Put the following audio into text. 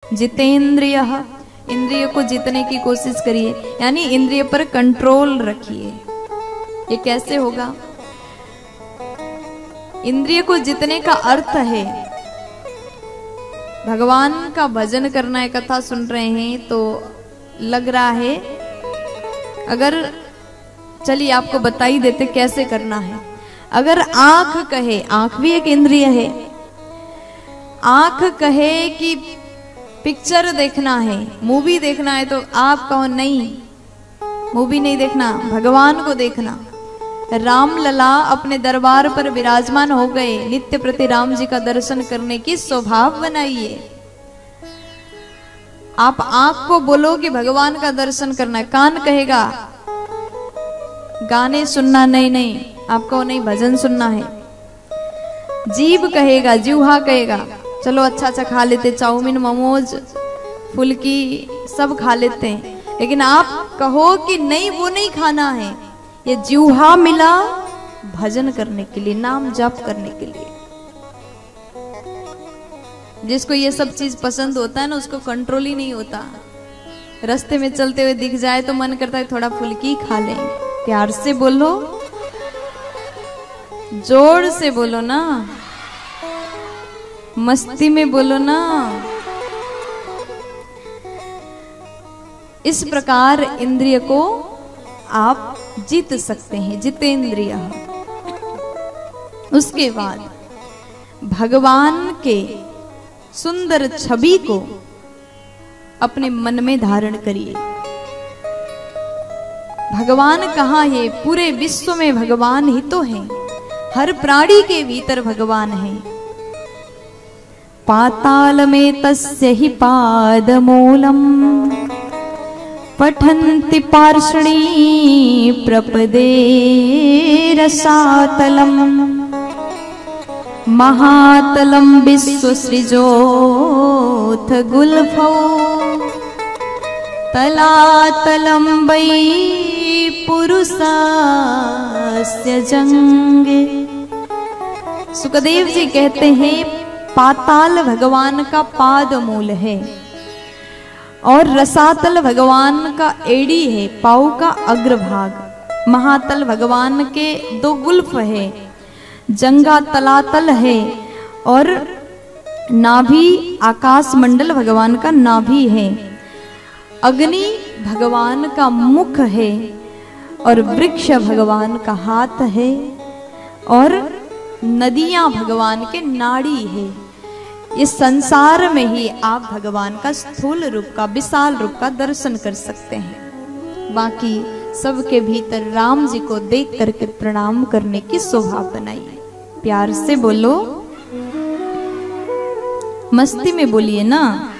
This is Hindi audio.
जितेंद्रियः, इंद्रिय को जीतने की कोशिश करिए, यानी इंद्रिय पर कंट्रोल रखिए। ये कैसे होगा? इंद्रिय को जीतने का अर्थ है भगवान का भजन करना है। कथा सुन रहे हैं तो लग रहा है, अगर चलिए आपको बता ही देते कैसे करना है। अगर आंख कहे, आंख भी एक इंद्रिय है, आंख कहे कि पिक्चर देखना है, मूवी देखना है, तो आप कहो नहीं, मूवी नहीं देखना, भगवान को देखना। राम लला अपने दरबार पर विराजमान हो गए, नित्य प्रति राम जी का दर्शन करने की स्वभाव बनाइए। आप आंख को बोलो कि भगवान का दर्शन करना है, कान कहेगा गाने सुनना, नहीं नहीं आपको नहीं, भजन सुनना है। जीभ कहेगा, जीवा कहेगा चलो अच्छा अच्छा खा लेते, चाउमीन मोमोज फुल्की सब खा लेते हैं, लेकिन आप कहो कि नहीं वो नहीं खाना है। ये जीवा मिला भजन करने के लिए, नाम जाप करने के लिए। जिसको ये सब चीज पसंद होता है ना, उसको कंट्रोल ही नहीं होता। रास्ते में चलते हुए दिख जाए तो मन करता है थोड़ा फुल्की खा लें। प्यार से बोलो, जोर से बोलो ना, मस्ती में बोलो ना। इस प्रकार इंद्रिय को आप जीत सकते हैं, जितेंद्रिय। उसके बाद भगवान के सुंदर छवि को अपने मन में धारण करिए। भगवान कहाँ है? पूरे विश्व में भगवान ही तो है, हर प्राणी के भीतर भगवान है। पाताल में तस्य ही पादमूलम पठन्ति पार्षणी प्रपदे रसातलम महातलम विश्वसृजोथ गुल्फौ तलातलम वै पुरुषस्य जंगे। सुखदेव जी कहते हैं पाताल भगवान का पाद मूल है और रसातल भगवान का एड़ी है, पाँव का अग्रभाग। महातल भगवान के दो गुल्फ है, जंगा तलातल है और नाभि आकाश मंडल भगवान का नाभि है। अग्नि भगवान का मुख है और वृक्ष भगवान का हाथ है और नदियां भगवान के नाड़ी है। इस संसार में ही आप भगवान का स्थूल रूप का, विशाल रूप का दर्शन कर सकते हैं। बाकी सबके भीतर राम जी को देख करके प्रणाम करने की स्वभाव बनाइए। प्यार से बोलो, मस्ती में बोलिए ना।